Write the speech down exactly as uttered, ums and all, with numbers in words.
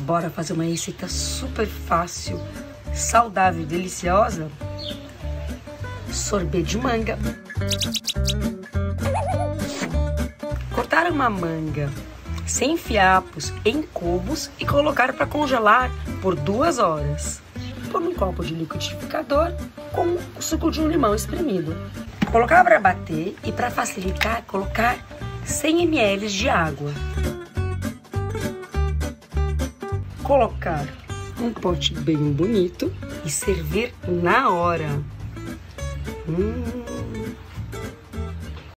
bora fazer uma receita super fácil, saudável e deliciosa? Sorbet de manga. Cortar uma manga sem fiapos em cubos e colocar para congelar por duas horas. Pôr num copo de liquidificador com o suco de um limão espremido. Colocar para bater e, para facilitar, colocar cem mililitros de água. Colocar um pote bem bonito e servir na hora. Hum.